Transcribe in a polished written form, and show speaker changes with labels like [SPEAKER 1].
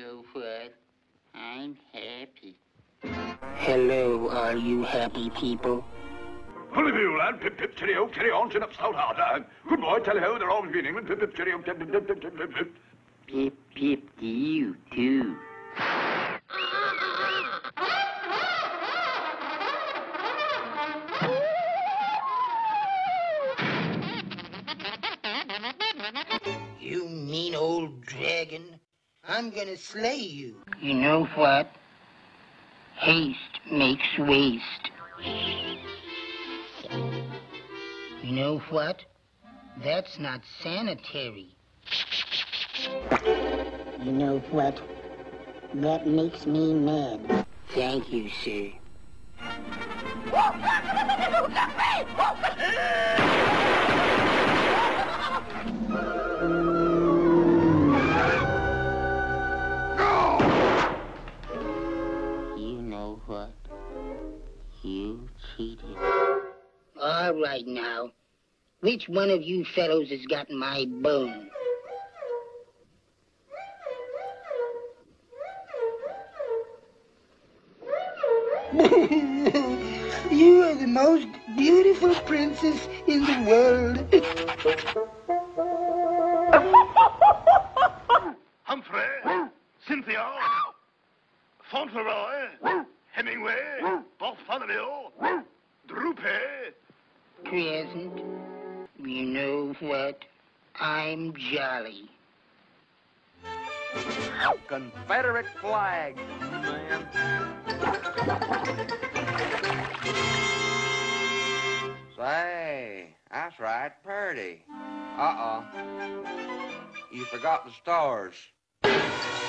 [SPEAKER 1] know what? I'm happy.
[SPEAKER 2] Hello, all you happy people.
[SPEAKER 3] Hully you, lad. Pip, pip, cheerio, carry on, chin up, stout hard. Good boy, tally ho, they're always been England. Pip, pip, cheerio, pip, pip, pip, pip, pip, pip, pip.
[SPEAKER 1] Pip, pip to you, too.
[SPEAKER 2] You mean old dragon. I'm gonna slay you.
[SPEAKER 1] You know what? Haste makes waste.
[SPEAKER 2] You know what? That's not sanitary.
[SPEAKER 4] You know what? That makes me mad.
[SPEAKER 2] Thank you, sir.
[SPEAKER 1] You know what? You cheated.
[SPEAKER 2] All right now. Which one of you fellows has got my bone? You are the most beautiful princess in the world.
[SPEAKER 3] Humphrey, Cynthia, Fauntleroy, Hemingway, Bartholomew, Droopy.
[SPEAKER 2] Present. You know what? I'm jolly.
[SPEAKER 5] Confederate flag, man. Say, that's right, Purdy. Uh-oh. You forgot the stars.